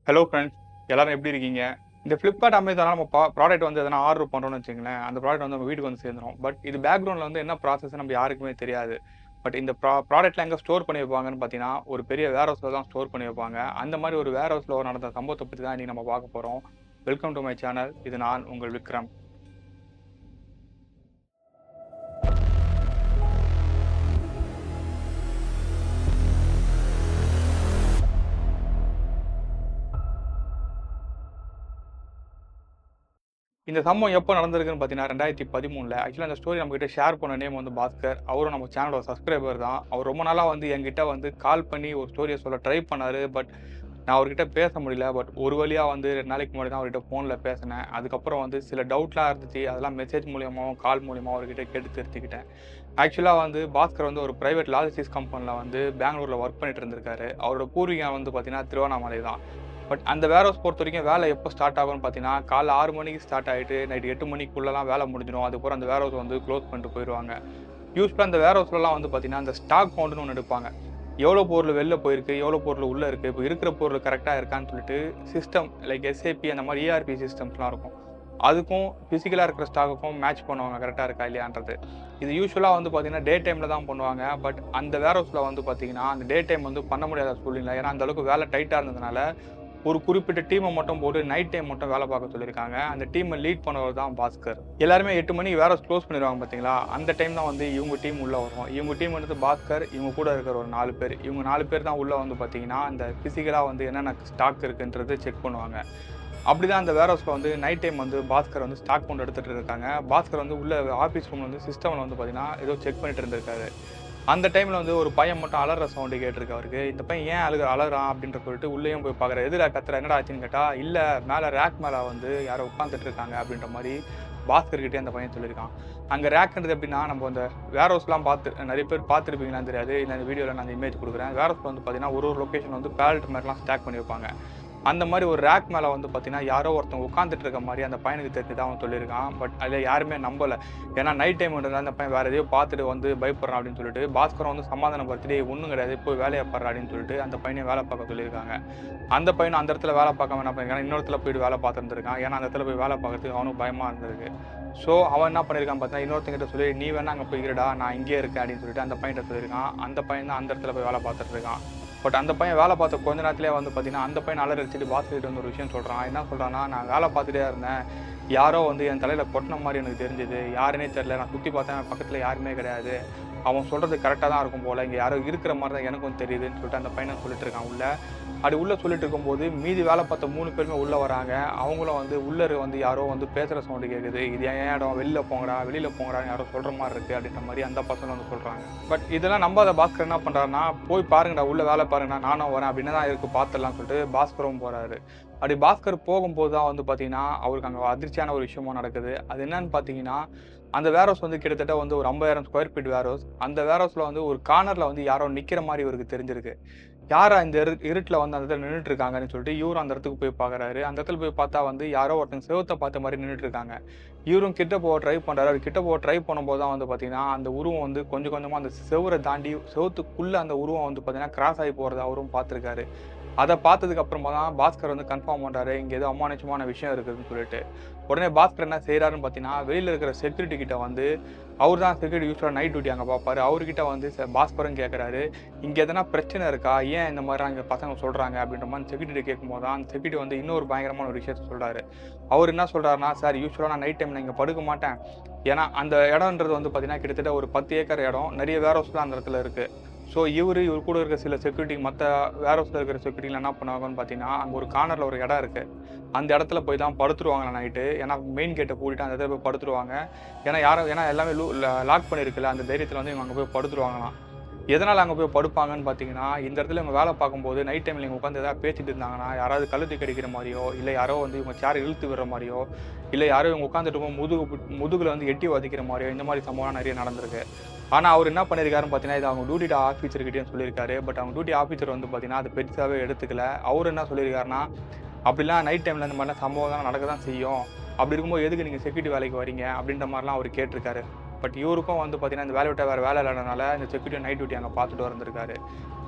Hello friends, எல்லாரும் எப்படி இருக்கீங்க? இந்த ஃப்ளிப்கார்ட், அமேசான்ல நம்ம ப்ராடக்ட் வந்து எதனா ஆர்டர் பண்ணுறோம்னு வச்சுக்கங்களேன், அந்த ப்ராடக்ட் வந்து நம்ம வீட்டுக்கு வந்து சேர்ந்துரும். பட் இது பேக்ரவுண்டில் வந்து என்ன ப்ராசஸ் நம்ம யாருக்குமே தெரியாது. பட் இந்த ப்ராடக்ட்லாம் எங்கே ஸ்டோர் பண்ணி வைப்பாங்கன்னு பார்த்தீங்கன்னா, ஒரு பெரிய வேர் ஹவுஸில் தான் ஸ்டோர் பண்ணி வைப்பாங்க. அந்த மாதிரி ஒரு வேர் ஹவுஸில் நடந்த சம்பவத்தை பற்றி தான் இன்றைக்கி நம்ம பார்க்க போகிறோம். Welcome to my channel. இது நான் உங்கள் விக்ரம். இந்த சம்பவம் எப்போ நடந்திருக்குன்னு பார்த்தீங்கன்னா 2013ல். ஆக்சுவலாக அந்த ஸ்டோரி நம்மகிட்ட ஷேர் பண்ண நேம் வந்து பாஸ்கர். அவரும் நம்ம சேனலோட சப்ஸ்கிரைபர் தான். அவர் ரொம்ப நாளாக வந்து என்கிட்ட வந்து கால் பண்ணி ஒரு ஸ்டோரியை சொல்ல ட்ரை பண்ணார். பட் நான் அவர்கிட்ட பேச முடியல. பட் ஒரு வழியாக வந்து 2 நாளைக்கு முன்னாடி தான் அவர்கிட்ட ஃபோனில் பேசினேன். அதுக்கப்புறம் வந்து சில டவுட்லாம் இருந்துச்சு. அதெல்லாம் மெசேஜ் மூலியமாகவும் கால் மூலியமாக அவர்கிட்ட கேட்டு தெரிஞ்சுக்கிட்டேன். ஆக்சுவலாக வந்து பாஸ்கர் வந்து ஒரு பிரைவேட் லாஜிஸ்டிக்ஸ் கம்பெனியில் வந்து பெங்களூரில் ஒர்க் பண்ணிட்டு இருந்திருக்காரு. அவரோட பூர்வீகம் வந்து பார்த்தீங்கன்னா திருவண்ணாமலை தான். பட் அந்த வேர் ஹவுஸ் பொறுத்த வரைக்கும் வேலை எப்போ ஸ்டார்ட் ஆகும்னு பார்த்தீங்கன்னா, காலைல 6 மணிக்கு ஸ்டார்ட் ஆகிட்டு நைட் 8 மணிக்குள்ளலாம் வேலை முடிஞ்சிடும். அதுக்கப்புறம் அந்த வேர் ஹவுஸ் வந்து க்ளோஸ் பண்ணிட்டு போயிடுவாங்க. யூஸ்வலாக அந்த வேர் ஹவுஸ்லலாம் வந்து பார்த்தீங்கன்னா, அந்த ஸ்டாக் கவுண்ட்னு ஒன்று எடுப்பாங்க. எவ்வளோ பொருள் வெளில போயிருக்கு, எவ்வளோ பொருள் உள்ளே இருக்குது, இப்போ இருக்கிற பொருள் கரெக்டாக இருக்கான்னு சொல்லிட்டு சிஸ்டம் லைக் எஸ்ஏபி அந்த மாதிரி இஆர்பி சிஸ்டம்ஸ்லாம் இருக்கும். அதுக்கும் ஃபிசிக்கலாக இருக்கிற ஸ்டாக்குக்கும் மேட்ச் பண்ணுவாங்க கரெக்டாக இருக்கா இல்லையான்றது. இது யூஸ்வலாக வந்து பார்த்தீங்கன்னா டே டைமில் தான் பண்ணுவாங்க. பட் அந்த வேர் ஹவுஸில் வந்து பார்த்தீங்கன்னா, அந்த டே டைம் வந்து பண்ண முடியாத சூழ்நிலை. ஏன்னா அந்தளவுக்கு வேலை டைட்டாக இருந்ததுனால ஒரு குறிப்பிட்ட டீமை மட்டும் போட்டு நைட் டைம் மட்டும் வேலை பார்க்க சொல்லியிருக்காங்க. அந்த டீமை லீட் பண்ணவர் தான் பாஸ்கர். எல்லாருமே 8 மணிக்கு வேற க்ளோஸ் பண்ணிடுவாங்க பார்த்தீங்களா, அந்த டைம் தான் வந்து இவங்க டீம் உள்ளே வரும். இவங்க டீம் வந்து பாஸ்கர், இவங்க கூட இருக்கிற ஒரு 4 பேர். இவங்க 4 பேர் தான் உள்ளே வந்து பார்த்தீங்கன்னா, அந்த ஃபிசிக்கலாக வந்து என்னென்ன ஸ்டாக் இருக்குன்றது செக் பண்ணுவாங்க. அப்படிதான் அந்த வேர் ஹவுஸில் வந்து நைட் டைம் வந்து பாஸ்கர் வந்து ஸ்டாக் கொண்டு எடுத்துகிட்டு இருக்காங்க. பாஸ்கர் வந்து உள்ள ஆஃபீஸ் ரூமில் வந்து சிஸ்டமில் வந்து பார்த்தீங்கன்னா ஏதோ செக் பண்ணிட்டு இருந்திருக்காரு. அந்த டைமில் வந்து ஒரு பையன் மட்டும் அலற சவுண்டு கேட்டிருக்கு அவருக்கு. இந்த பையன் ஏன் அலறான் அப்படின்னு சொல்லிட்டு உள்ளேயும் போய் பார்க்குறாரு. எதிராக கத்துற என்னடா ஆச்சுன்னு கேட்டால், இல்லை மேலே ரேக் மேலே வந்து யாரோ உட்காந்துட்டு இருக்காங்க அப்படின்ற மாதிரி பாஸ்கர்கிட்டே அந்த பையன் சொல்லியிருக்கான். அங்கே ரேக்ன்றது எப்படின்னா, நம்ம அந்த வேர் ஹவுஸ்லாம் நிறைய பேர் பார்த்துருப்பீங்களான்னு தெரியாது. இந்த வீடியோவில் நான் அந்த இமேஜ் கொடுக்குறேன். வேர் ஹவுஸ் வந்து பார்த்தீங்கன்னா ஒரு லொக்கேஷன் வந்து பேலட் மாதிரிலாம் ஸ்டாக் பண்ணி வைப்பாங்க. அந்த மாதிரி ஒரு ரேக் மேலே வந்து பார்த்தீங்கன்னா யாரோ ஒருத்தன் உட்காந்துட்டு இருக்க மாதிரி அந்த பையனுக்கு தெரிஞ்சு அவன் சொல்லியிருக்கான். பட் அதில் யாருமே நம்பலை. ஏன்னா நைட் டைம்ன்றதால அந்த பையன் வேறு எதையோ பார்த்துட்டு வந்து பயப்படுறான் அப்படின்னு சொல்லிட்டு பாஸ்கரம் வந்து சமாதானப்படுத்திட்டு ஒன்றும் கிடையாது, போய் வேலையை பாடுறா அப்படின்னு சொல்லிட்டு அந்த பையனையும் வேலை பார்க்க சொல்லியிருக்காங்க. அந்த பையனும் அந்த இடத்துல வேலை பார்க்காம என்ன பண்ணியிருக்கான், இன்னொரு இடத்துல போயிட்டு வேலை பார்த்துருந்துருக்கான். ஏன்னா அந்த இடத்துல போய் வேலை பார்க்கறதுக்கு அவனுக்கு பயமாக இருந்திருக்கு. ஸோ அவன் என்ன பண்ணியிருக்கான் பார்த்தீங்கன்னா, இன்னொருத்தங்கிட்ட சொல்லி நீ வேணா அங்கே போய்க்கிறடா, நான் இங்கே இருக்கேன் அப்படின்னு சொல்லிட்டு அந்த பையன்கிட்ட சொல்லியிருக்கான். அந்த பையன் தான் அந்த இடத்துல போய் வேலை பார்த்துட்டு இருக்கான். பட் அந்த பையன் வேலை பார்த்த கொஞ்ச நேரத்திலே வந்து பார்த்தீங்கன்னா, அந்த பையன் அலறிச்சிட்டு பாஸ்கர்கிட்ட வந்து ஒரு விஷயம் சொல்கிறான். என்ன சொல்கிறான்னா, நான் வேலை பார்த்துட்டே இருந்தேன், யாரோ வந்து என் தலையில் கொட்டின மாதிரி எனக்கு தெரிஞ்சுது. யாருன்னே தெரில, நான் சுற்றி பார்த்தேன், பக்கத்தில் யாருமே கிடையாது. அவன் சொல்கிறது கரெக்டாக தான் இருக்கும் போல், இங்கே யாரோ இருக்கிற மாதிரி தான் எனக்கும் தெரியுதுன்னு சொல்லிட்டு அந்த பையனை சொல்லிட்டு இருக்கான் உள்ளே. அப்படி உள்ளே சொல்லிட்டு இருக்கும்போது மீதி வேலை பார்த்த 3 பேருமே உள்ளே வராங்க. அவங்களும் வந்து உள்ளே வந்து யாரோ வந்து பேசுகிற சவுண்டு கேட்குது. இது ஏன் இடம், வெளியில் போங்கடான்னு யாரோ சொல்கிற மாதிரி இருக்குது அப்படின்ற மாதிரி அந்த பசங்க வந்து சொல்கிறாங்க. பட் இதெல்லாம் நம்பாத பாஸ்கர் என்ன பண்ணுறாருன்னா, போய் பாருங்கடா, உள்ளே வேலை பாருங்கடா, நானும் வரேன் அப்படின்னு தான் இருக்குது, பார்த்துடலாம்னு சொல்லிட்டு பாஸ்கரும் போகிறாரு. அப்படி பாஸ்கர் போகும்போது தான் வந்து பார்த்தீங்கன்னா, அவருக்கு அங்கே அதிர்ச்சியான ஒரு விஷயமும் நடக்குது. அது என்னன்னு பார்த்தீங்கன்னா, அந்த வேர் ஹவுஸ் வந்து கிட்டத்தட்ட வந்து ஒரு 50,000 ஸ்கொயர் ஃபீட் வேர் ஹவுஸ். அந்த வேர் ஹவுஸில் வந்து ஒரு கார்னரில் வந்து யாரோ நிற்கிற மாதிரி இவருக்கு தெரிஞ்சிருக்கு. யாரா இந்த இருட்டில் வந்து அந்த இடத்துல நின்றுட்டு இருக்காங்கன்னு சொல்லிட்டு இவரும் அந்த இடத்துக்கு போய் பார்க்குறாரு. அந்த இடத்துல போய் பார்த்தா வந்து யாரோ ஒருத்தங்க செவுத்தை பார்த்த மாதிரி நின்றுட்டு இருக்காங்க. இவரும் கிட்ட போக ட்ரை பண்ணுறாரு. அவர் கிட்ட போக ட்ரை பண்ணும்போது தான் வந்து பார்த்தீங்கன்னா, அந்த உருவம் வந்து கொஞ்சம் கொஞ்சமாக அந்த செவுரை தாண்டி செவுத்துக்குள்ளே அந்த உருவம் வந்து பார்த்தீங்கன்னா கிராஸ் ஆகி போகிறத அவரும் பார்த்துருக்காரு. அதை பார்த்ததுக்கு அப்புறமா தான் பாஸ்கர் வந்து கன்ஃபார்ம் பண்ணுறாரு, இங்கே ஏதோ அமானுஷமான விஷயம் இருக்குதுன்னு சொல்லிட்டு. உடனே பாஸ்கர் என்ன செய்கிறாருன்னு பார்த்தீங்கன்னா, வெளியில் இருக்கிற செக்யூரிட்டி கிட்ட வந்து, அவர் தான் செக்யூரிட்டி யூஸ்வலாக நைட் டியூட்டி அங்கே பார்ப்பாரு. அவர்கிட்ட வந்து பாஸ்கரும் கேட்குறாரு, இங்கே எதனா பிரச்சனை இருக்கா, ஏன் இந்த மாதிரி அங்கே பசங்க சொல்கிறாங்க அப்படின்ற மாதிரி செக்யூரிட்டி கேட்கும்போது தான் அந்த செக்யூரிட்டி வந்து இன்னொரு பயங்கரமான ஒரு விஷயத்த சொல்கிறாரு. அவர் என்ன சொல்கிறாருன்னா, சார் யூஸ்வலாக நான் நைட் டைமில் இங்கே படுக்க மாட்டேன். ஏன்னா அந்த இடம்ன்றது வந்து பார்த்தீங்கன்னா கிட்டத்தட்ட ஒரு 10 ஏக்கர் இடம், நிறைய வேர் ஹவுஸ்லாம் அந்த இடத்துல இருக்குது. ஸோ இவர் கூட இருக்கிற சில செக்யூரிட்டி, மற்ற வேர் ஹவுஸில் இருக்கிற செக்யூரிட்டிலாம் என்ன பண்ணுவாங்கன்னு பார்த்தீங்கன்னா, அங்கே ஒரு கார்னரில் ஒரு இடம் இருக்குது. அந்த இடத்துல போய் தான் படுத்துருவாங்க நைட்டு. ஏன்னா மெயின் கேட்டை பூட்டிட்டு அந்த இடத்துல போய் படுத்துருவாங்க. ஏன்னா எல்லாமே லாக் பண்ணியிருக்குல்ல, அந்த தைரியத்தில் வந்து இவங்க அங்கே போய் படுத்துருவாங்களாம். எதனால் அங்கே போய் படுப்பாங்கன்னு பார்த்தீங்கன்னா, இந்த இடத்துல இவங்க வேலை பார்க்கும்போது நைட் டைமில் இவங்க உட்காந்து எதாவது பேசிட்டு இருந்தாங்கன்னா, யாராவது கழுத்து கடிக்கிற மாதிரியோ, இல்லை யாரோ வந்து இவங்க சேர் இழுத்து விடுற மாதிரியோ, இல்லை யாரோ இவங்க உட்காந்துட்டு இருக்கும்போது முதுகில் வந்து எட்டி வதிக்கிற மாதிரியோ, இந்த மாதிரி சம்பவம் நிறைய நடந்திருக்கு. ஆனால் அவர் என்ன பண்ணியிருக்காருன்னு பார்த்தீங்கன்னா, இது அவங்க டியூட்டி ஆஃபீஸர்கிட்டையும் சொல்லியிருக்காரு. பட் அவங்க டியூட்டி ஆஃபீஸர் வந்து பார்த்தீங்கன்னா அது பெருசாகவே எடுத்துக்கல. அவர் என்ன சொல்லியிருக்காருன்னா, அப்படிலாம் நைட் டைமில் இந்த மாதிரிலாம் சம்பவம் தான் நடக்க தான் செய்யும். அப்படி இருக்கும்போது எதுக்கு நீங்கள் செக்யூரிட்டி வேலைக்கு வரீங்க அப்படின்ற மாதிரிலாம் அவர் கேட்டிருக்காரு. பட் இவருக்கும் வந்து பார்த்தீங்கன்னா இந்த வேலை விட்டால் வேறு வேலை இல்லாதனால இந்த செக்யூரிட்டி நைட் டியூட்டி அங்கே பார்த்துட்டு வந்திருக்காரு.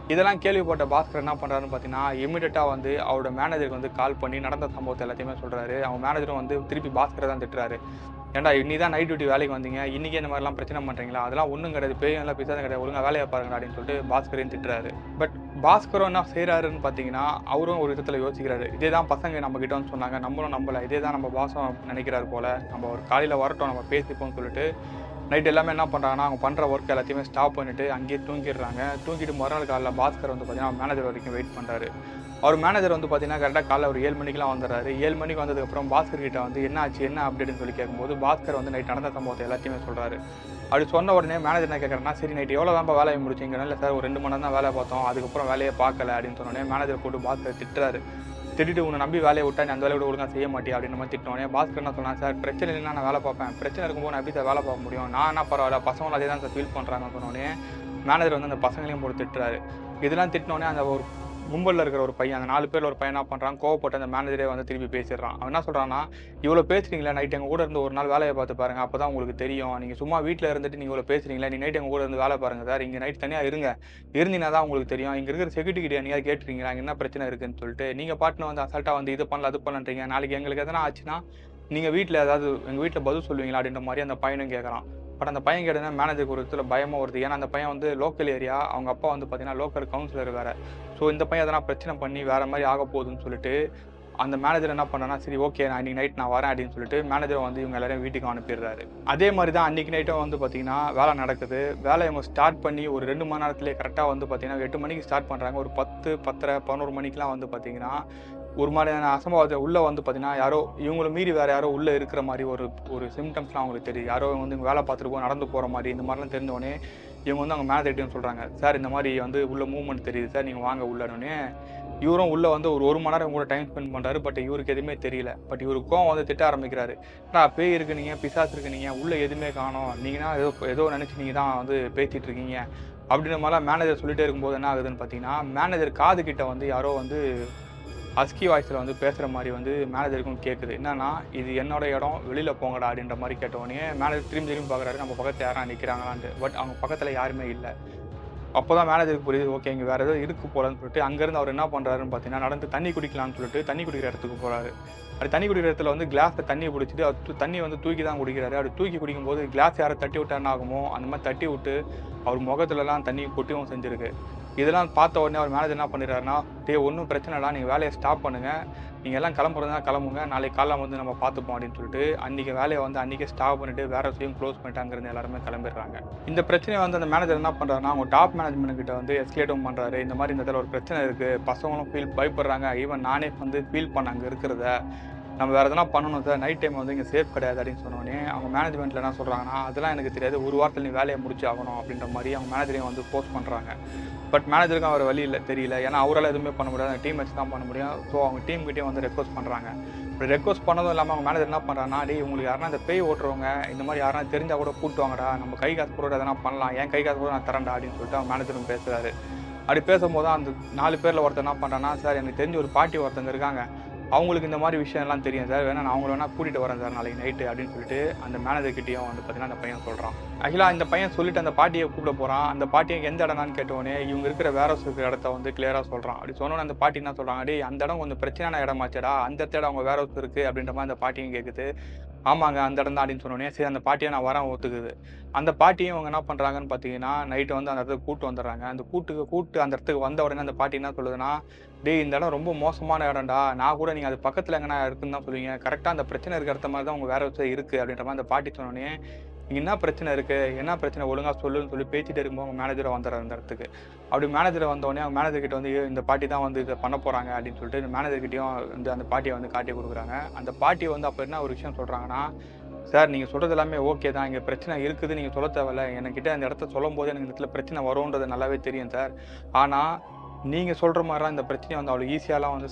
இதெல்லாம் கேள்விப்பட்ட பாஸ்கர் என்ன பண்ணுறாருன்னு பார்த்தீங்கன்னா, இமிடியேட்டாக வந்து அவரோட மேனேஜருக்கு வந்து கால் பண்ணி நடந்த சம்பவத்தை எல்லாத்தையுமே சொல்கிறாரு. அவங்க மேனேஜரும் வந்து திருப்பி பாஸ்கரை தான் திட்டுறாரு. ஏன்டா இன்னைக்கு தான் நைட் டியூட்டி வேலைக்கு வந்தீங்க, இன்னைக்கே இந்த மாதிரிலாம் பிரச்சனை பண்ணுறீங்களா? அதெல்லாம் ஒன்றும் கிடையாது, பேயும் இல்லை பிசாசும் கிடையாது, ஒழுங்கா வேலையை பாருங்கடா அப்படின்னு சொல்லிட்டு பாஸ்கரையும் திட்டுறாரு. பட் பாஸ்கரும் என்ன செய்கிறாருன்னு பார்த்தீங்கன்னா, அவரும் ஒரு விதத்தில் யோசிக்கிறாரு. இதே தான் பசங்க நம்ம கிட்ட வந்து சொன்னாங்க, நம்மளும் நம்பலை, இதே தான் நம்ம பாஸும் நினைக்கிறாரு போல, நம்ம ஒரு காலையில் வரட்டும் நம்ம பேசிப்போம்னு சொல்லிட்டு நைட் எல்லாமே என்ன பண்ணுறாங்கன்னா, அவங்க பண்ணுற ஒர்க் எல்லாத்தையுமே ஸ்டாப் பண்ணிவிட்டு அங்கேயே தூங்கிடுறாங்க. தூங்கிட்டு மறுநாள் காலையில் பாஸ்கர் வந்து பார்த்தீங்கன்னா மேனேஜர் வரைக்கும் வெயிட் பண்ணுறாரு. அவர் மேனேஜர் வந்து பார்த்தீங்கன்னா கரெக்டாக காலைல ஒரு 7 மணிக்கெலாம் வந்துடுறாரு. 7 மணிக்கு வந்ததுக்கப்புறம் பாஸ்கர் கிட்ட வந்து என்ன ஆச்சு, என்ன அப்டேட்னு சொல்லி கேட்கும்போது பாஸ்கர் வந்து நைட் நடந்த சம்பவத்தை எல்லாத்தையுமே சொல்கிறாரு. அப்படி சொன்ன உடனே மேனேஜர் என்ன கேட்குறேன்னா, சரி நைட் எவ்வளோ தான்ப்பா வேலையை முடிச்சிங்கன்னா, இல்லை சார் ஒரு 2 மணி நேரம் தான் வேலை பார்த்தோம், அதுக்கப்புறம் வேலையே பார்க்கல அப்படின்னு சொன்னோடனே மேனேஜர் போட்டு பாஸ்கர் திட்டுறாரு. திட்டிட்டு உன்னை நம்பி வேலையை விட்டா நீ அந்த வேலையை விட ஒழுங்காக செய்ய மாட்டியா அப்படின்ற மாதிரி திட்டினோடனே பாஸ்கர் என்ன சொன்னான், சார் பிரச்சனை இல்லைன்னா நான் வேலை பார்ப்பேன், பிரச்சனை இருக்கும்போது நான் எப்படி சார் வேலை பார்க்க முடியும், நான் என்ன பரவாயில்ல பசங்களும் அதே தான் சார் ஃபீல் பண்ணுறாங்கன்னு சொன்னோடனே மேனேஜர் வந்து அந்த பசங்களையும் போட்டு திட்டுறாரு. இதெல்லாம் திட்டினோடனே அந்த ஒரு கும்பலில் இருக்கிற ஒரு பையன், அந்த 4 பேரில் ஒரு பையன் என்ன பண்ணுறான், கோவப்பட்டு அந்த மேனேஜரே வந்து திருப்பி பேசிடுறான். அவன் என்ன சொல்கிறான்னா, இவ்வளோ பேசுறீங்களா, நைட் எங்கள் கூட இருந்து ஒரு நாள் வேலையை பார்த்து பாருங்கள், அப்போ தான் உங்களுக்கு தெரியும், நீங்கள் சும்மா வீட்டில் இருந்துட்டு நீங்கள் இவ்வளோ பேசுறீங்களா, நீ நைட் எங்கள் கூட இருந்து வேலை பாருங்கள் சார், இங்கே நைட் தனியாக இருந்தீங்கன்னா தான் உங்களுக்கு தெரியும், இங்கே இருக்கிற செக்யூரிட்டி கிட்ட நீங்கள் கேட்டுருக்கீங்களா, அங்கே என்ன பிரச்சனை இருக்குன்னு சொல்லிட்டு நீங்கள் பாட்டுன்னு வந்து அசால்ட்டாக வந்து இது பண்ணல அது பண்ணலன்றீங்க, நாளைக்கு எங்களுக்கு எதனா ஆச்சுன்னா நீங்கள் வீட்டில் ஏதாவது எங்கள் வீட்டில் பதில் சொல்லுவீங்களா அப்படின்ற மாதிரி அந்த பையனும் கேட்குறான். பட் அந்த பையன் கேட்டதுன்னா மேனேஜருக்கு ஒரு இடத்துல பயமாக வருது. ஏன்னா அந்த பையன் வந்து லோக்கல் ஏரியா, அவங்க அப்பா வந்து பார்த்தீங்கன்னா லோக்கல் கவுன்சிலர் வேறு. ஸோ இந்த பையன் எதனா பிரச்சனை பண்ணி வேறு மாதிரி ஆக போகுதுன்னு சொல்லிட்டு அந்த மேனேஜர் என்ன பண்ணான்னா, சரி ஓகே நான் இன்றைக்கி நைட் நான் வரேன் அப்படின்னு சொல்லிட்டு மேனேஜர் வந்து இவங்க எல்லாரையும் வீட்டுக்கு அனுப்பிடுறாரு. அதே மாதிரி தான் அன்றைக்கி நைட்டும் வந்து பார்த்தீங்கன்னா வேலை நடக்குது. வேலை இவங்க ஸ்டார்ட் பண்ணி ஒரு 2 மணி நேரத்துலேயே கரெக்டாக வந்து பார்த்தீங்கன்னா 8 மணிக்கு ஸ்டார்ட் பண்ணுறாங்க. ஒரு 10, 10:30, 11 மணிக்கெலாம் வந்து பார்த்தீங்கன்னா ஒரு மாதிரியான அசம்பாவித உள்ளே வந்து பார்த்தீங்கன்னா யாரோ இவங்களை மீறி வேறு யாரோ உள்ளே இருக்கிற மாதிரி ஒரு சிம்டம்ஸ்லாம் அவங்களுக்கு தெரியுது. யாரோ வந்து வேலை பார்த்துட்டு நடந்து போகிற மாதிரி இந்த மாதிரிலாம் தெரிஞ்சோடனே இவங்க வந்து அவங்க மேனேஜர்கிட்டையும் சொல்கிறாங்க, சார் இந்த மாதிரி வந்து உள்ள மூவ்மெண்ட் தெரியுது சார், நீங்கள் வாங்க உள்ளனே. இவரும் உள்ளே வந்து ஒரு மணி நேரம் கூட டைம் ஸ்பெண்ட் பண்ணுறாரு. பட் இவருக்கு எதுவுமே தெரியல. பட் இவருக்கு கோவம் வந்து திட்ட ஆரம்பிக்கிறாரு. நான் பேய் இருக்கு நீங்கள், பிசாசு இருக்கு நீங்கள், உள்ளே எதுவுமே காணோம், நீங்கன்னா ஏதோ நினச்சி நீங்கள் தான் வந்து பேசிகிட்டு இருக்கீங்க அப்படின்ற மாதிரிலாம் மேனேஜர் சொல்லிகிட்டே இருக்கும்போது என்ன ஆகுதுன்னு பார்த்தீங்கன்னா, மேனேஜர் காது கிட்ட வந்து யாரோ வந்து ஹஸ்கி வாய்ஸில் வந்து பேசுகிற மாதிரி வந்து மேனேஜருக்கும் கேட்குது. என்னன்னா, இது என்னோட இடம், வெளியில் போங்கடா அப்படின்ற மாதிரி கேட்டோடனே மேனேஜர் திரும்பி பார்க்குறாரு, நம்ம பக்கத்தில் யாரும் நிற்கிறாங்களான்ட்டு. பட் அவங்க பக்கத்தில் யாருமே இல்லை. அப்போ தான் மேனேஜருக்கு புரியுது, ஓகே இங்கே வேறு ஏதோ இருக்குது போலன்னு சொல்லிட்டு அங்கேருந்து அவர் என்ன பண்ணுறாருன்னு பார்த்தீங்கன்னா, நடந்து தண்ணி குடிக்கலாம்னு சொல்லிட்டு தண்ணி குடிக்கிற இடத்துக்கு போகிறாரு. அப்படி தண்ணி குடிக்கிற இடத்துல வந்து கிளாஸில் தண்ணி பிடிச்சிட்டு அவர் தண்ணி வந்து தூக்கி தான் குடிக்கிறாரு. அப்படி தூக்கி குடிக்கும்போது கிளாஸ் யாரை தட்டி விட்டா என்ன ஆகுமோ அந்த மாதிரி தட்டி விட்டு அவர் முகத்துலலாம் தண்ணி கொட்டியும் செஞ்சுருக்கு. இதெல்லாம் பார்த்த உடனே அவர் மேனேஜர் என்ன பண்ணிடுறாருன்னா, ஒன்றும் பிரச்சனை இல்லை, நீங்கள் வேலையை ஸ்டாப் பண்ணுங்கள், நீங்கள் எல்லாம் கிளம்புறதுனா கிளம்புங்க, நாளைக்கு காலைல வந்து நம்ம பார்த்துப்போம் அப்படின்னு சொல்லிட்டு அன்றைக்கி வேலையை வந்து அன்றைக்கே ஸ்டாப் பண்ணிவிட்டு வேறு விஷயம் க்ளோஸ் பண்ணிட்டு அங்கேருந்து எல்லாருமே கிளம்பிடுறாங்க. இந்த பிரச்சனையை வந்து அந்த மேனேஜர் என்ன பண்ணுறாருன்னா, அவங்க டாப் மேனேஜ்மெண்ட் கிட்ட வந்து எஸ்கலேட்டும் பண்ணுறாரு. இந்த மாதிரி இந்த இடத்துல ஒரு பிரச்சனை இருக்குது, பசங்களும் பயப்படுறாங்க, ஈவன் நானே வந்து ஃபீல் பண்ண அங்கே இருக்கிறத, நம்ம வேறு எதனா பண்ணணும் சார், நைட் டைம் வந்து இங்கே சேஃப் கிடையாது அப்படின்னு சொன்னோடனே அவங்க மேனேஜ்மெண்ட்டில் என்ன சொல்கிறாங்கன்னா, அதெல்லாம் எனக்கு தெரியாது, ஒரு வாரத்தில் நீ வேலையை முடிச்சு ஆகணும் அப்படின்ற மாதிரி அவங்க மேனேஜரையும் வந்து போஸ்ட் பண்ணுறாங்க. பட் மேனேஜருக்கும் அவர் வழி இல்லை, தெரியல, ஏன்னா அவரால் எதுவுமே பண்ண முடியாது, அந்த டீம் வச்சு தான் பண்ண முடியும். ஸோ அவங்க டீம்கிட்டையும் வந்து ரெக்வஸ்ட் பண்ணுறாங்க. இப்படி ரெக்வஸ்ட் பண்ணதும் இல்லாமல் அவங்க மேனேஜர் என்ன பண்ணுறாங்கன்னா, உங்களுக்கு யாருன்னா இந்த பேய் ஓட்டுறவங்க இந்த மாதிரி யாருன்னா தெரிஞ்சால் கூட கூப்பிட்டு வாங்கடா, நம்ம கை காசு போட எதனா பண்ணலாம், ஏன் கை காசு கூட நான் தரேன்டா அப்படின்னு சொல்லிட்டு அவங்க மேனேஜரும் பேசுகிறாரு. அப்படி பேசும்போது தான் அந்த 4 பேரில் ஒருத்தர் என்ன பண்ணுறான்னா, சார் எனக்கு தெரிஞ்ச ஒரு பாட்டி ஒருத்தங்க இருக்காங்க, அவங்களுக்கு இந்த மாதிரி விஷயம்லாம் தெரியும் சார், நான் அவங்கள வேணால் கூட்டிகிட்டு வரேன் சார் நாளைக்கு நைட்டு அப்படின்னு சொல்லிட்டு அந்த மேனேஜர்கிட்டையும் வந்து பார்த்தீங்கன்னா அந்த பையன் சொல்கிறான். ஆக்சுவலாக இந்த பையன் சொல்லிட்டு அந்த பாட்டியை கூப்பிட போகிறான். அந்த பாட்டியை எந்த இடம்னான்னு கேட்டோடனே இவங்க இருக்கிற வேற இருக்கிற இடத்த வந்து கிளியராக சொல்கிறான். அப்படி சொன்னோன்னே அந்த பாட்டி என்ன சொல்கிறாங்க, டேய் அந்த இடம் கொஞ்சம் பிரச்சனையான இடமாச்சடா, அந்த இடம் அவங்க வேற இருக்குது அப்படின்ற மாதிரி அந்த பாட்டியும் கேட்குது. ஆமாங்க அந்த இடம் தான் அப்படின்னு சொன்னோடனே சரி அந்த பாட்டியை நான் வரேன் ஒத்துக்குது. அந்த பாட்டியும் அவங்க என்ன பண்ணுறாங்கன்னு பார்த்தீங்கன்னா, நைட்டு வந்து அந்த இடத்துக்கு கூப்பிட்டு வந்துடுறாங்க. அந்த கூட்டு அந்த இடத்துக்கு வந்த உடனே அந்த பாட்டி என்ன சொல்லுதுன்னா, டேய் இந்த இடம் ரொம்ப மோசமான இடம்டா, நான் கூட நீங்கள் அது பக்கத்தில் எங்கன்னா இருக்குன்னு தான் சொல்லுவீங்க, கரெக்டாக அந்த பிரச்சனை இருக்கிற இடத்த மாதிரி தான் உங்கள் வேற விஷயம் இருக்குது அப்படின்ற மாதிரி அந்த பாட்டி சொன்னோடனே, என்ன பிரச்சனை இருக்குது, என்ன பிரச்சனை ஒழுங்காக சொல்லுன்னு சொல்லி பேசிகிட்டே இருக்கும்போது அவங்க மேனேஜரை வந்துடுறாரு அந்த இடத்துக்கு. அப்படி மேனேஜரை வந்தோடனே அவங்க மேனேஜர்கிட்ட வந்து இந்த பாட்டி தான் வந்து இதை பண்ண போகிறாங்க அப்படின்னு சொல்லிட்டு இந்த மேனேஜர்கிட்டையும் வந்து அந்த பாட்டியை வந்து காட்டி கொடுக்குறாங்க. அந்த பாட்டி வந்து அப்போ என்ன ஒரு விஷயம் சொல்கிறாங்கன்னா, சார் நீங்கள் சொல்கிறது எல்லாமே ஓகே தான், இங்கே பிரச்சனை இருக்குது, நீங்கள் சொல்ல தேவையில்ல, என்கிட்ட அந்த இடத்த சொல்லும் போது எனக்கு இந்த இடத்துல பிரச்சனை வரும்ன்றது நல்லாவே தெரியும் சார், ஆனால் நீங்கள் சொல்கிற மாதிரிலாம் இந்த பிரச்சனையை வந்து அவ்வளோ ஈஸியாலாம் வந்து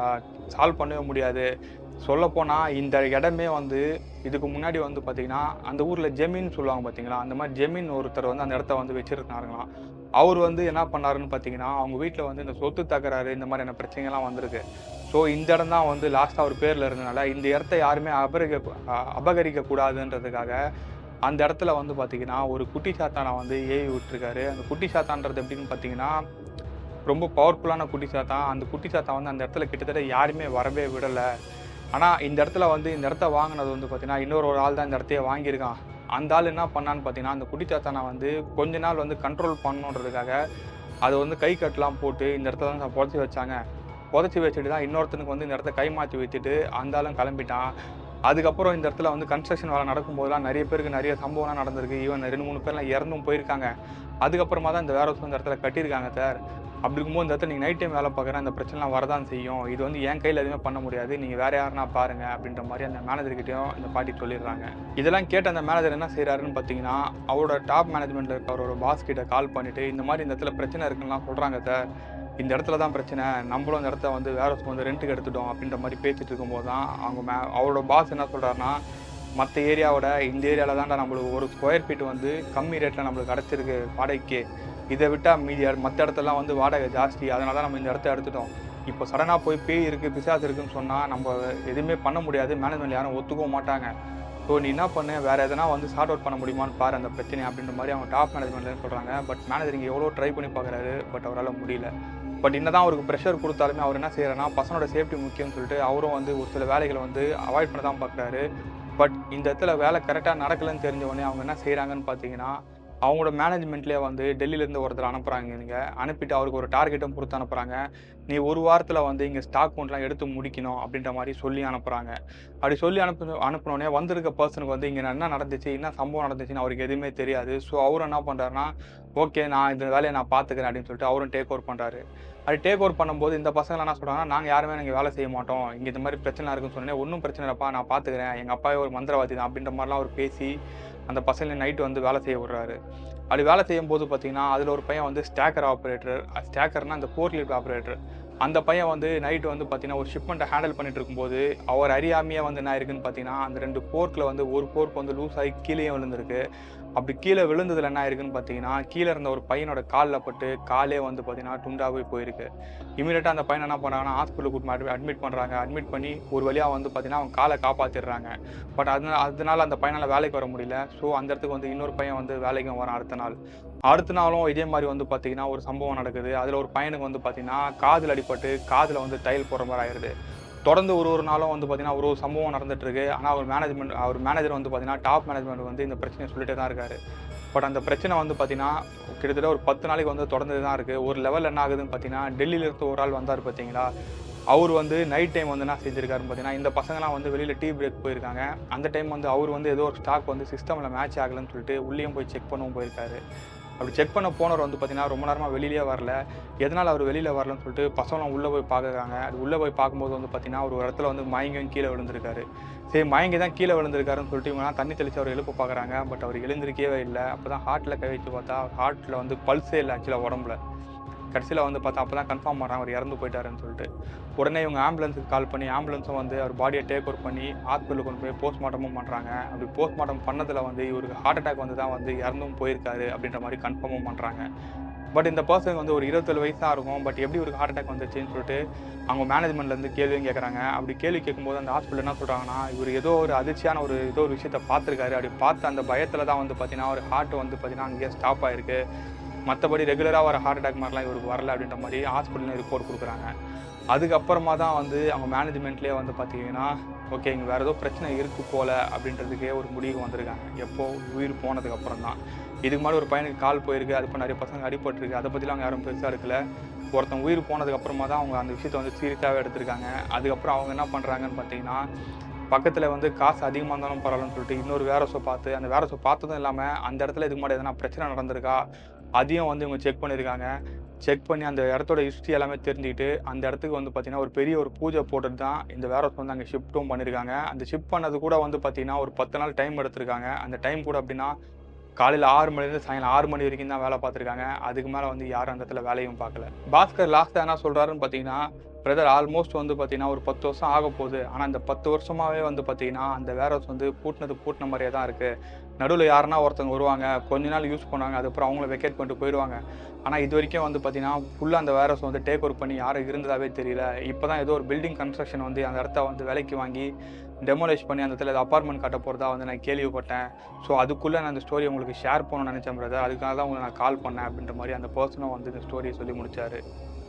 சால்வ் பண்ணவே முடியாது. சொல்லப்போனால் இந்த இடமே வந்து இதுக்கு முன்னாடி வந்து பார்த்திங்கன்னா அந்த ஊரில் ஜெமீன் சொல்லுவாங்க பார்த்தீங்களா, அந்த மாதிரி ஜெமீன் ஒருத்தர் வந்து அந்த இடத்த வந்து வச்சுருக்காருங்களாம். அவர் வந்து என்ன பண்ணாருன்னு பார்த்தீங்கன்னா, அவங்க வீட்டில் வந்து இந்த சொத்து தகராறு இந்த மாதிரியான பிரச்சனைகள்லாம் வந்திருக்கு. ஸோ இந்த இடம் தான் வந்து லாஸ்ட்டாக அவர் பேரில் இருந்தனால இந்த இடத்த யாருமே அபகரிக்க கூடாதுன்றதுக்காக அந்த இடத்துல வந்து பார்த்திங்கன்னா ஒரு குட்டி சாத்தானை வந்து ஏவி விட்டுருக்காரு. அந்த குட்டி சாத்தான்றது எப்படின்னு பார்த்தீங்கன்னா, ரொம்ப பவர்ஃபுல்லான குட்டி சாத்தான். அந்த குட்டி சாத்தான் வந்து அந்த இடத்துல கிட்டத்தட்ட யாருமே வரவே விடல. ஆனா இந்த இடத்துல வந்து இந்த இடத்த வாங்குனது வந்து பார்த்தீங்கன்னா, இன்னொரு ஆள் தான் இந்த இடத்தையே வாங்கியிருக்கான். அந்த ஆள் என்ன பண்ணான்னு பார்த்தீங்கன்னா, அந்த குட்டி சாத்தான வந்து கொஞ்ச நாள் வந்து கண்ட்ரோல் பண்ணணுன்றதுக்காக, அத வந்து கை கட்டுலாம் போட்டு இந்த இடத்துல தான் புதைச்சி வச்சாங்க. புதைச்சி வச்சுட்டு தான் இன்னொருத்தனுக்கு வந்து இந்த இடத்த கைமாத்தி வித்துட்டு அந்த ஆளும் கிளம்பிட்டான். அதுக்கப்புறம் இந்த இடத்துல வந்து கன்ஸ்ட்ரக்ஷன் வேலை நடக்கும்போதெல்லாம் நெறைய பேருக்கு நெறைய சம்பவம்லாம் நடந்திருக்கு. ஈவன் 2, 3 பேர்லாம் இறந்தும் போயிருக்காங்க. அதுக்கப்புறமா தான் இந்த வேர் ஹவுஸ் இந்த இடத்துல கட்டியிருக்காங்க சார். அப்படி இருக்கும்போது இந்த இடத்துல நீங்க நைட் டைம் வேலை பார்க்குறேன், அந்த பிரச்சனைலாம் வரதான் செய்யும். இது வந்து என் கையில எதுவுமே பண்ண முடியாது. நீங்க வேற யாருன்னா பாருங்க அப்படின்ற மாரி அந்த மேனேஜர் கிட்டயும் இந்த பாட்டி சொல்லிடுறாங்க. இதெல்லாம் கேட்ட அந்த மேனேஜர் என்ன செய்றாருன்னு பார்த்தீங்கன்னா, அவரோட டாப் மேனேஜ்மென்ட்ல இருக்க அவரோட பாஸ் கிட்ட கால் பண்ணிட்டு, இந்த மாரி இந்த இடத்துல பிரச்சனை இருக்குன்னுலாம் சொல்றாங்க சார். இந்த இடத்துல தான் பிரச்சனை. நம்மளும் இந்த இடத்த வந்து வேர் ஹவுஸ் வந்து ரென்ட்டுக்கு எடுத்துட்டோம் அப்படின்ற மாரி பேசிட்டு இருக்கும்போது தான் அவங்க அவரோட பாஸ் என்ன சொல்றாருன்னா, மத்த ஏரியாவோட இந்த ஏரியால தான்டா நம்மளுக்கு ஒரு ஸ்கொயர் ஃபீட் வந்து கம்மி ரேட்ல நம்மளுக்கு கிடைச்சிருக்கு வாடகைக்கு. இத விட்டா மீதி மத்த இடத்தெல்லாம் வந்து வாடகை ஜாஸ்தி. அதனால தான் நம்ம இந்த இடத்த எடுத்துட்டோம். இப்போ சடனா போய் பேய் இருக்கு, பிசாசு இருக்குன்னு சொன்னா நம்ம எதுவுமே பண்ண முடியாது. மேனேஜ்மென்ட் யாரும் ஒத்துக்கவும் மாட்டாங்க. ஸோ நீ என்ன பண்ணு, வேற எதனா வந்து சார்ட் அவுட் பண்ண முடியுமான்னு பாரு அந்த பிரச்சனையை அப்படின்ற மாரி அவங்க டாப் மேனேஜ்மெண்ட்ல சொல்றாங்க. பட் மேனேஜர் இங்க எவ்வளோ ட்ரை பண்ணி பார்க்குறாரு. பட் அவரால முடியல. பட் என்னதான் அவருக்கு ப்ரெஷர் கொடுத்தாலுமே அவர் என்ன செய்யறாருன்னா, பசங்களோட சேஃப்டி முக்கியம்னு சொல்லிட்டு அவரும் வந்து ஒரு சில வேலைகளை வந்து அவாய்ட் பண்ண தான் பார்க்குறாரு. பட் இந்த இடத்துல வேலை கரெக்டாக நடக்கலன்னு தெரிஞ்ச உடனே அவங்க என்ன செய்கிறாங்கன்னு பார்த்தீங்கன்னா, அவங்களோட மேனேஜ்மெண்ட்லேயே வந்து டெல்லியிலேருந்து ஒருத்தர் அனுப்புகிறாங்க இங்கே. அனுப்பிட்டு அவருக்கு ஒரு டார்கெட்டும் கொடுத்து அனுப்புகிறாங்க. நீ ஒரு வாரத்தில் வந்து இங்கே ஸ்டாக் கவுண்ட்லாம் எடுத்து முடிக்கணும் அப்படின்ற மாதிரி சொல்லி அனுப்புகிறாங்க. அப்படி சொல்லி அனுப்பினோடனே வந்திருக்க பர்சனுக்கு வந்து இங்கே என்ன நடந்துச்சு, என்ன சம்பவம் நடந்துச்சுன்னு அவருக்கு எதுவுமே தெரியாது. ஸோ அவரும் என்ன பண்ணுறாருன்னா, ஓகே நான் இந்த வேலையை நான் பார்த்துக்கிறேன் அப்படின்னு சொல்லிட்டு அவரும் டேக் ஓவர் பண்ணுறாரு. அப்படி டேக் ஓவர் பண்ணும்போது இந்த பசங்க என்ன சொல்கிறாங்கன்னா, நாங்கள் யாருமே இங்கே வேலை செய்ய மாட்டோம், இங்கே இந்த மாதிரி பிரச்சனை இருக்குன்னு சொன்னேன். ஒன்றும் பிரச்சனை இல்லைப்பா, நான் பார்த்துக்கிறேன், எங்கள் அப்பாவே ஒரு மந்திரவாதி தான் அப்படின்ற மாதிரிலாம் அவர் பேசி அந்த பசங்களை நைட்டு வந்து வேலை செய்ய விடுறாரு. அப்படி வேலை செய்யும்போது பார்த்தீங்கன்னா, அதில் ஒரு பையன் வந்து ஸ்டாக்கர் ஆப்ரேட்டர். ஸ்டாக்கர்னா அந்த ஃபோர்க் லிஃப்ட் ஆப்ரேட்டர். அந்த பையன் வந்து நைட்டு வந்து பார்த்தீங்கன்னா, ஒரு ஷிப்மெண்ட்டை ஹேண்டில் பண்ணிட்டு இருக்கும்போது, அவர் அறியாமையே வந்து என்ன ஆயிருக்குன்னு பார்த்தீங்கன்னா, அந்த 2 ஃபோர்க்கில் வந்து ஒரு ஃபோர்க் வந்து லூஸ் ஆகி கீழேயும் விழுந்திருக்கு. அப்படி கீழே விழுந்ததுல என்ன ஆயிருக்குன்னு பார்த்தீங்கன்னா, கீழே இருந்த ஒரு பையனோட காலில் பட்டு காலே வந்து பார்த்தீங்கன்னா துண்டாகவே போயிருக்கு. இமீடியட்டாக அந்த பையனை என்ன பண்ணுறாங்கன்னா, ஹாஸ்பிட்டலுக்கு கூட்டிட்டு அட்மிட் பண்ணுறாங்க. அட்மிட் பண்ணி ஒரு வழியாக வந்து பார்த்தீங்கன்னா, அவங்க காலை காப்பாற்றிடுறாங்க. பட் அதனால அந்த பையனால் வேலைக்கு வர முடியல. ஸோ அந்த இடத்துக்கு வந்து இன்னொரு பையன் வந்து வேலைக்கும் வரான் அடுத்த நாள். அடுத்த நாளும் இதே மாதிரி வந்து பார்த்தீங்கன்னா, ஒரு சம்பவம் நடக்குது. அதில் ஒரு பையனுக்கு வந்து பார்த்தீங்கன்னா, காதில் அடிபட்டு காதில் வந்து தையல் போடுற மாதிரி ஆயிடுது. தொடர்ந்து ஒரு நாளும் வந்து பார்த்தீங்கன்னா, ஒரு சம்பவம் நடந்துட்டு இருக்கு. ஆனால் அவர் மேனேஜர் வந்து பார்த்தீங்கன்னா, டாப் மேனேஜ்மெண்ட் வந்து இந்த பிரச்சனையை சொல்லிட்டே தான் இருக்காரு. பட் அந்த பிரச்சனை வந்து பார்த்தீங்கன்னா, கிட்டத்தட்ட ஒரு 10 நாளைக்கு வந்து தொடர்ந்து தான் இருக்கு. ஒரு லெவல் என்ன ஆகுதுன்னு பார்த்தீங்கன்னா, டெல்லியில இருந்து ஒரு ஆள் வந்தார் பார்த்தீங்களா, அவர் வந்து நைட் டைம் வந்து என்ன செஞ்சிருக்காருன்னு பார்த்தீங்கன்னா, இந்த பசங்கலாம் வந்து வெளியில டீ பிரேக் போயிருக்காங்க. அந்த டைம் வந்து அவர் வந்து ஏதோ ஒரு ஸ்டாக் வந்து சிஸ்டம்ல மேட்ச் ஆகலன்னு சொல்லிட்டு உள்ளேயும் போய் செக் பண்ணவும் போயிருக்காரு. அப்படி செக் பண்ண போனவர் வந்து பார்த்தீங்கன்னா, ரொம்ப நேரமா வெளியிலேயே வரல. எதனால அவர் வெளியில வரலன்னு சொல்லிட்டு பசங்கலாம் உள்ள போய் பார்க்குறாங்க. அது உள்ள போய் பார்க்கும்போது வந்து பார்த்தீங்கன்னா, ஒரு இடத்துல வந்து மயங்கியும் கீழே விழுந்திருக்காரு. சரி மயங்கி தான் கீழே விழுந்திருக்காருன்னு சொல்லிட்டு இவங்கலாம் தண்ணி தெளிச்சு அவர் எழுப்ப பார்க்குறாங்க. பட் அவர் எழுந்திருக்கவே இல்லை. அப்பதான் ஹார்ட்ல கை வச்சு பார்த்தா, ஹார்ட்ல வந்து பல்ஸே இல்லை ஆக்சுவலா உடம்புல. கடைசியில் வந்து பார்த்தா அப்போ தான் கன்ஃபார்ம் பண்ணுறாங்க அவர் இறந்து போயிட்டாருன்னு சொல்லிட்டு. உடனே இவங்க ஆம்புலன்ஸுக்கு கால் பண்ணி ஆம்புலன்ஸும் வந்து அவர் பாடியை டேக் ஓவர் பண்ணி ஹாஸ்பிட்டலுக்கு கொண்டு போய் போஸ்ட்மார்ட்டமும் பண்ணுறாங்க. அப்படி போஸ்ட்மார்ட்டம் பண்ணதில் வந்து இவருக்கு ஹார்ட் அட்டாக் வந்து தான் வந்து இறந்தும் போயிருக்காரு அப்படின்ற மாதிரி கன்ஃபார்மும் பண்ணுறாங்க. பட் இந்த பர்சனுக்கு வந்து ஒரு 27 வயசு தான் இருக்கும். பட் எப்படி ஒரு ஹார்ட் அட்டாக் வந்துச்சுன்னு சொல்லிட்டு அவங்க மேனேஜ்மெண்ட்லேருந்து கேள்வியும் கேட்குறாங்க. அப்படி கேள்வி கேட்கும்போது அந்த ஹாஸ்பிட்டல் என்ன சொல்கிறாங்கன்னா, இவர் ஏதோ ஒரு அதிர்ச்சியான ஏதோ ஒரு விஷயத்தை பார்த்துருக்காரு. அப்படி பார்த்து அந்த பயத்தில் தான் வந்து பார்த்தீங்கன்னா ஒரு ஹார்ட் வந்து பார்த்தீங்கன்னா அங்கேயே ஸ்டாப் ஆயிருக்கு. மற்றபடி ரெகுலராக வர ஹார்ட் அட்டாக் மாதிரிலாம் இவருக்கு வரல அப்படின்ற மாதிரி ஹாஸ்பிட்டலில் ரிப்போர்ட் கொடுக்குறாங்க. அதுக்கப்புறமா தான் வந்து அவங்க மேனேஜ்மெண்ட்லேயே வந்து பார்த்தீங்கன்னா, ஓகே இங்கே வேறு ஏதோ பிரச்சனை இருக்குது போல் அப்படின்றதுக்கே ஒரு முடிவுக்கு வந்திருக்காங்க. எப்போது உயிர் போனதுக்கப்புறம் தான். இதுக்கு முன்னாடி ஒரு பையனுக்கு கால் போயிருக்கு. அது இப்போ நிறைய பசங்க அடிபட்டிருக்கு. அதை பற்றிலாம் அவங்க யாரும் பெருசாக இருக்கல. ஒருத்தன் உயிர் போனதுக்கப்புறமா தான் அவங்க அந்த விஷயத்தை வந்து சீரியஸாகவே எடுத்திருக்காங்க. அதுக்கப்புறம் அவங்க என்ன பண்ணுறாங்கன்னு பார்த்தீங்கன்னா, பக்கத்தில் வந்து காசு அதிகமாக இருந்தாலும் பரவாயில்லன்னு சொல்லிட்டு இன்னொரு வேரஸை பார்த்து, அந்த வேரஸை பார்த்ததும் இல்லாமல் அந்த இடத்துல இதுக்கு முன்னாடி எதனா பிரச்சனை நடந்திருக்கா அதையும் வந்து இவங்க செக் பண்ணியிருக்காங்க. செக் பண்ணி அந்த இடத்தோட ஹிஸ்ட்ரி எல்லாமே தெரிஞ்சுக்கிட்டு அந்த இடத்துக்கு வந்து பார்த்தீங்கன்னா ஒரு பெரிய ஒரு பூஜை போட்டுட்டு தான் இந்த வேரஸ் வந்து அங்கே ஷிஃப்ட்டும் பண்ணியிருக்காங்க. அந்த ஷிஃப்ட் பண்ணது கூட வந்து பார்த்தீங்கன்னா ஒரு 10 நாள் டைம் எடுத்திருக்காங்க. அந்த டைம் கூட அப்படின்னா காலையில் 6 மணிலேருந்து சாயங்காலம் 6 மணி வரைக்கும் தான் வேலை பார்த்துருக்காங்க. அதுக்கு மேலே வந்து யாரும் அந்த இடத்துல வேலையும் பார்க்கல. பாஸ்கர் லாஸ்ட்டாக என்ன சொல்கிறாருன்னு பார்த்தீங்கன்னா, பிரதர் ஆல்மோஸ்ட் வந்து பார்த்தீங்கன்னா ஒரு 10 வருஷம் ஆக போகுது. ஆனால் இந்த 10 வருஷமாகவே வந்து பார்த்தீங்கன்னா அந்த வேர்ஹவுஸ் வந்து பூட்டின மாதிரியே தான் இருக்குது. நடுவில் யாருன்னா ஒருத்தவங்க வருவாங்க, கொஞ்ச நாள் யூஸ் பண்ணுவாங்க, அதுக்கப்புறம் அவங்கள வெக்கேட் பண்ணிட்டு போயிடுவாங்க. ஆனால் இது வரைக்கும் வந்து பார்த்தீங்கன்னா ஃபுல்லாக அந்த வேர்ஹவுஸ் வந்து டேக் ஓவர் பண்ணி யாரும் இருந்ததாகவே தெரியல. இப்போ தான் ஏதோ ஒரு பில்டிங் கன்ஸ்ட்ரக்ஷன் வந்து அந்த இடத்த வந்து விலைக்கு வாங்கி டெமோலிஷ் பண்ணி அந்த இடத்துல அப்பார்ட்மெண்ட் கட்ட போகிறதா வந்து நான் கேள்விப்பட்டேன். ஸோ அதுக்குள்ளே நான் அந்த ஸ்டோரி உங்களுக்கு ஷேர் பண்ணணும்னு நினச்சேன் பிரதர். அதுக்காக தான் உங்களுக்கு நான் கால் பண்ணேன் அப்படின்ற மாதிரி அந்த பர்சனும் வந்து இந்த ஸ்டோரியை சொல்லி முடிச்சாரு.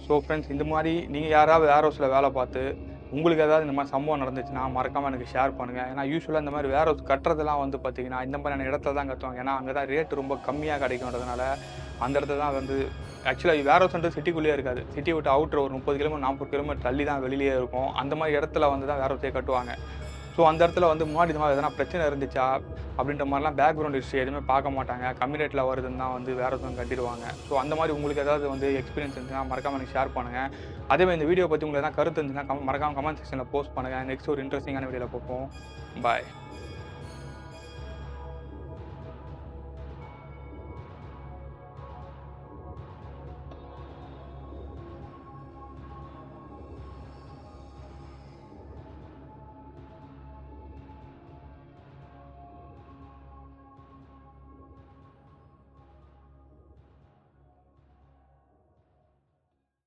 ஸோ ஃப்ரெண்ட்ஸ், இந்த மாதிரி நீங்கள் யாராவது வேர் ஹவுஸில் வேலை பார்த்து உங்களுக்கு ஏதாவது இந்த மாதிரி சம்பவம் நடந்துச்சுன்னா மறக்காமல் எனக்கு ஷேர் பண்ணுங்கள். ஏன்னா யூஸ்வலாக இந்த மாதிரி வேர் ஹவுஸ் கட்டுறதுலாம் வந்து பார்த்தீங்கன்னா இந்த மாதிரியான இடத்துல தான் கட்டுவாங்க. ஏன்னா அங்கே தான் ரேட் ரொம்ப கம்மியாக கிடைக்கும்ன்றதுனால அந்த இடத்துல தான் வந்து ஆக்சுவலாக வேர் ஹவுஸ்ன்றது சிட்டிக்குள்ளேயே இருக்காது. சிட்டி விட்டு அவுட்ரு ஒரு 30 கிலோமீட்டர் 40 கிலோமீட்டர் தள்ளி தான் வெளியே இருக்கும். அந்த மாதிரி இடத்துல வந்து தான் வேர் ஹவுஸே கட்டுவாங்க. ஸோ அந்த இடத்துல வந்து முன்னாடி இந்த மாதிரி எதனா பிரச்சனை இருந்துச்சா அப்படின்ற மாதிரிலாம் பேக்ரவுண்ட் ஹிஸ்ட்ரி எதுவுமே பார்க்க மாட்டாங்க. கம்மி ரேட்டில் வருதுன்னு தான் வந்து வேறு ஒருத்தவங்க கட்டிடுவாங்க. ஸோ அந்த மாதிரி உங்களுக்கு ஏதாவது வந்து எக்ஸ்பீரியன்ஸ் இருந்துச்சுன்னா மறக்காமல் எனக்கு ஷேர் பண்ணுங்கள். அதேமாதிரி இந்த வீடியோ பற்றி உங்களுக்கு எதாவது கருத்து இருந்துச்சுன்னா மறக்காமல் கமெண்ட் செக்ஷனில் போஸ்ட் பண்ணுங்கள். நெக்ஸ்ட் ஒரு இன்ட்ரெஸ்டிங்கான வீடியோவில் பார்ப்போம். பாய்.